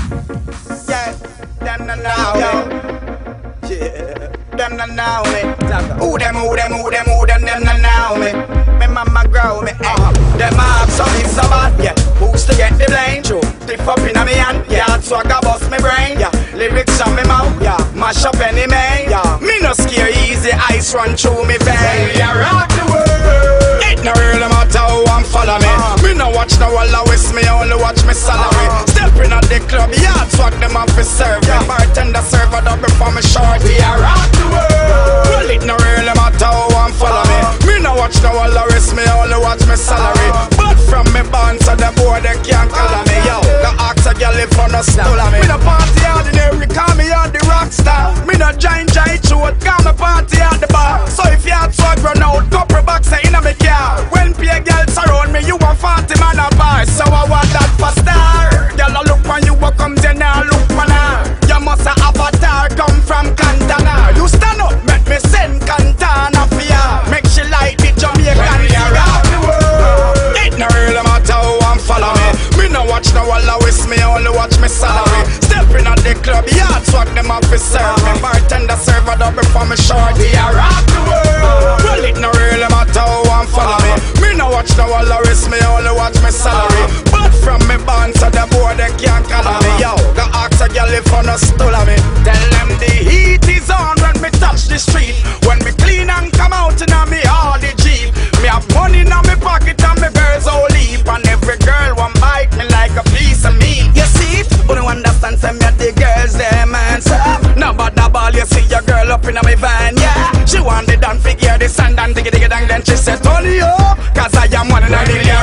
Yeah, them not know me. Yeah, them not know me. Who them not know me. Me mama grow me, them have some is so bad, yeah. Who's to get the blame? True. Cliff up in a me hand, yeah. Swag a bust me brain, yeah. Lyrics on me mouth, yeah. Mash up any man, yeah. Me no scare easy, ice run through me veins. Yeah, rock the world. It no really matter who I'm follow me. Me no watch no wall waste, me only watch me salary. Stepping at the club, yeah. Swag them off for serve, yeah. Bartender serve a double for me short. Yeah, rock the world. Well, it no really matter who I'm follow me. Me no watch no wall waste, me only watch me salary. But from me band to the board, they can't call me, yo. The ox a girl if on a stool me. Me no party ordinary, call me on the rock star. Me no giant throat, call me party at the bar. So if you had swag run out, couple box in a me car. When pay girls around me, you want 40 man a bar. So I want that for star. Girl I look on you, what comes in now, look on her. You must a avatar, come from Cantana. You stand up, make me send Cantana for ya. Make she like the Jamaican rock the world. It no really matter who I'm follow me. Me no watch no wall waste, me only watch me salary. Stepping at the club, yeah, swag them up for serve me. Bartender serve a double for me short. Yeah, rock the world. Well, it no really matter who I'm follow me. Me no watch no wall waste, me only watch me salary. But from me band to the board, they can't call me. Yo, the ox a girl if on a stool me. Tell them the heat is on when me touch the street. When me clean and come out in a me all the Jeep. Me have money in my pocket and me girls all leap. And every girl want bite me like a piece of meat. You see it? But no understand say me at the girls them answer. No but no ball, you see your girl up in a me van, yeah. She want the dance figure, the sand and diggy diggy dang. Then she said, Tony up, cause I am one in a million.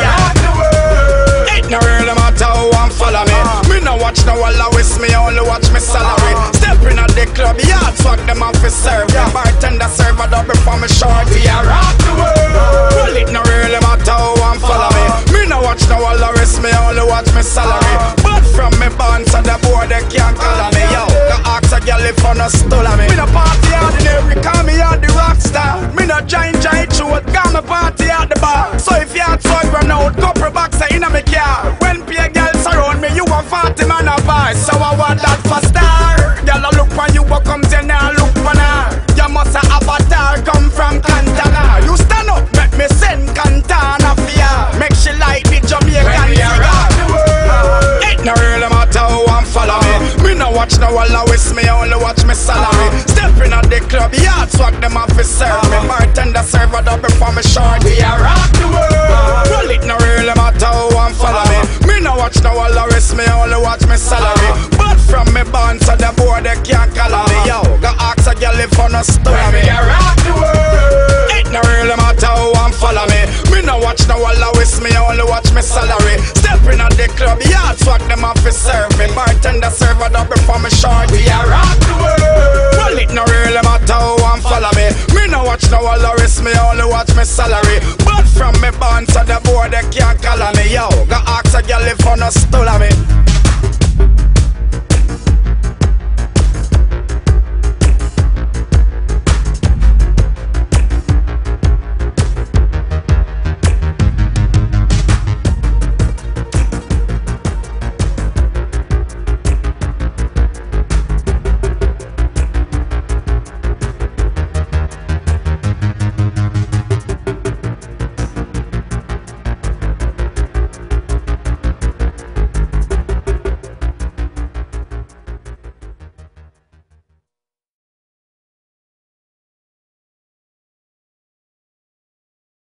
It no really matter who I'm follow me. Me no watch no wall waste, me only watch me salary. Stepping at the club, yeah, swag them off for serve. Yeah, bartender serve a double for me short. Yeah, rock the world. Well, it no really matter who I'm follow me. Me no watch no wall waste, me only watch me salary. But from me band to the board, they can't call me. Yo, the ox a girl if on a stool me. Me no party ordinary, call me on the rock star. Me no giant throat, call me party at the bar. So if you had swag run out, couple box in a me car. When pay girls around me, you want 40 man a bar. So I want that for star. Girl I look on you, what comes in now, look on her. You must a avatar, come from Cantana. You stand up, make me send Cantana for ya. Make she like the Jamaican rock the world. It no really matter who I'm follow me. Me no watch no wall waste, me only watch me salary. Stepping at the club, yeah, swag them off for serve me. Bartender serve a double for me short. Yeah, rock the world. Well, it no really matter who I'm follow me. Me no watch no wall waste, me only watch me salary. But from me band to the board, they can't call me. Yo, the ox a girl if on a stool me. Yeah, rock the world. It no really matter who I'm follow me. Me no watch no wall waste, me only watch me salary. Stepping at the club, yeah, swag them off for serve me. Bartender serve a double for me short. Yeah, rock the world. Well, it no really matter who I'm follow me. Me no watch no wall waste, me only watch me salary. But from me band to the board, they can't call me. Yo, the ox a girl if on a stool me.